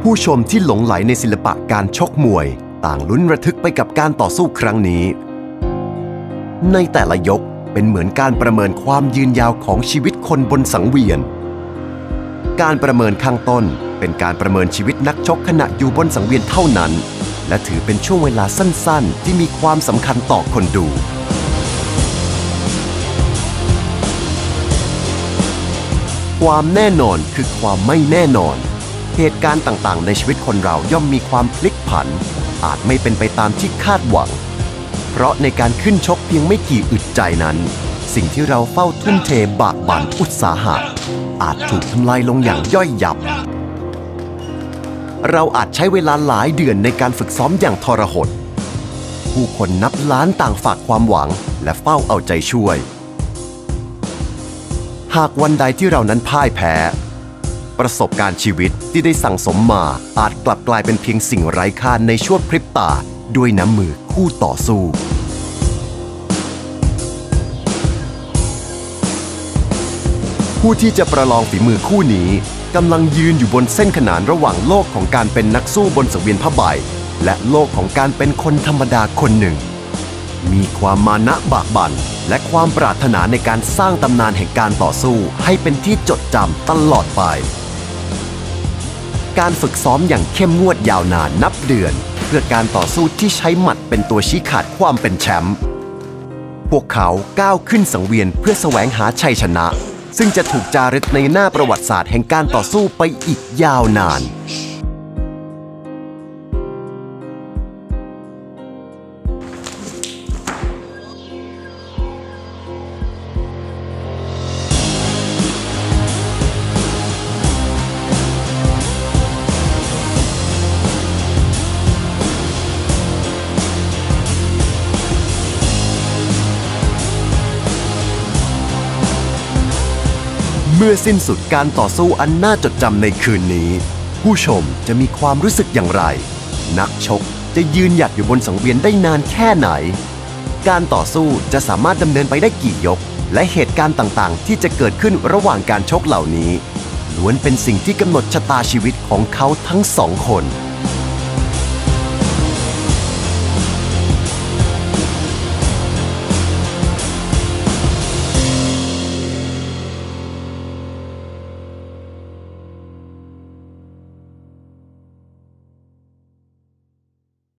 ผู้ชมที่หลงไหลในศิลปะการชกมวยต่างลุ้นระทึกไปกับการต่อสู้ครั้งนี้ในแต่ละยกเป็นเหมือนการประเมินความยืนยาวของชีวิตคนบนสังเวียนการประเมินข้างต้นเป็นการประเมินชีวิตนักชกขณะอยู่บนสังเวียนเท่านั้นและถือเป็นช่วงเวลาสั้นๆที่มีความสำคัญต่อคนดูความแน่นอนคือความไม่แน่นอนเหตุการณ์ต่างๆในชีวิตคนเราย่อมมีความพลิกผันอาจไม่เป็นไปตามที่คาดหวังเพราะในการขึ้นชกเพียงไม่กี่อึดใจนั้นสิ่งที่เราเฝ้าทุ่มเทบากบั่นอุตสาหะอาจถูกทำลายลงอย่างย่อยยับเราอาจใช้เวลาหลายเดือนในการฝึกซ้อมอย่างทรหดผู้คนนับล้านต่างฝากความหวังและเฝ้าเอาใจช่วยหากวันใดที่เรานั้นพ่ายแพ้ประสบการณ์ชีวิตที่ได้สั่งสมมาอาจกลับกลายเป็นเพียงสิ่งไร้ค่าในชั่วพริบตาด้วยน้ำมือคู่ต่อสู้ผู้ที่จะประลองฝีมือคู่นี้กำลังยืนอยู่บนเส้นขนานระหว่างโลกของการเป็นนักสู้บนสังเวียนผ้าใบและโลกของการเป็นคนธรรมดาคนหนึ่งมีความมานะบากบั่นและความปรารถนาในการสร้างตำนานแห่งการต่อสู้ให้เป็นที่จดจำตลอดไปการฝึกซ้อมอย่างเข้มงวดยาวนานนับเดือนเพื่อการต่อสู้ที่ใช้หมัดเป็นตัวชี้ขาดความเป็นแชมป์พวกเขาก้าวขึ้นสังเวียนเพื่อแสวงหาชัยชนะซึ่งจะถูกจารึกในหน้าประวัติศาสตร์แห่งการต่อสู้ไปอีกยาวนานเมื่อสิ้นสุดการต่อสู้อันน่าจดจำในคืนนี้ผู้ชมจะมีความรู้สึกอย่างไรนักชกจะยืนหยัดอยู่บนสังเวียนได้นานแค่ไหนการต่อสู้จะสามารถดำเนินไปได้กี่ยกและเหตุการณ์ต่างๆที่จะเกิดขึ้นระหว่างการชกเหล่านี้ล้วนเป็นสิ่งที่กำหนดชะตาชีวิตของเขาทั้งสองคน